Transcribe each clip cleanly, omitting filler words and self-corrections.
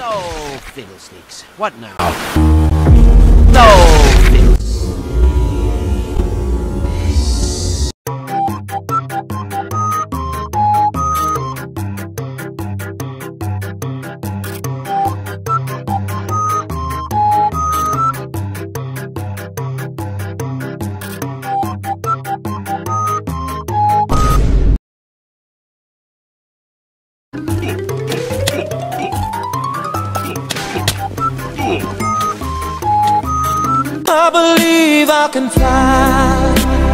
Oh, fiddlesticks. What now? No, fiddles. I believe I can fly.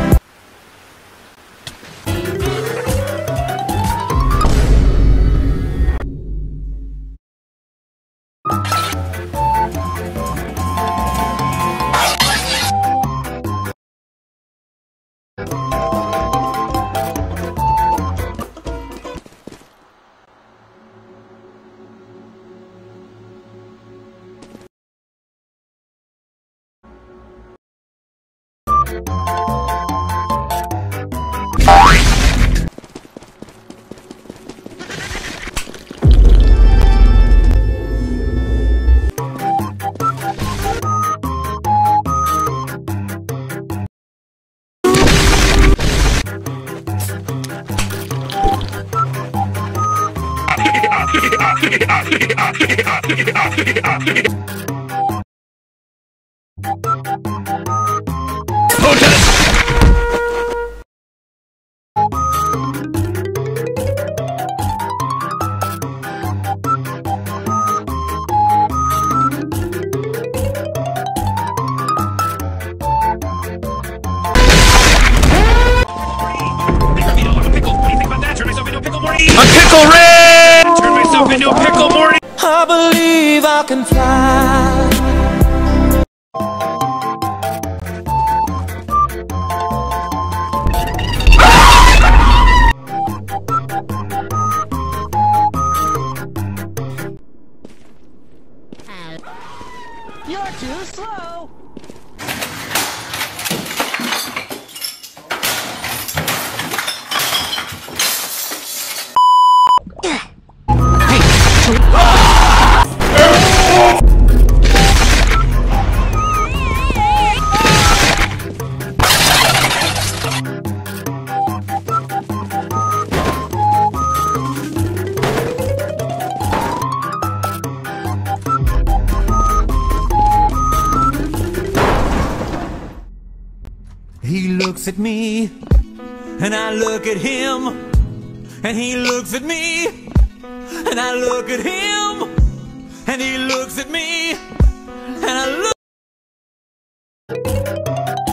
I believe I can fly. You're too slow. He looks at me, and I look at him, and he looks at me, and I look at him, and he looks at me, and I look.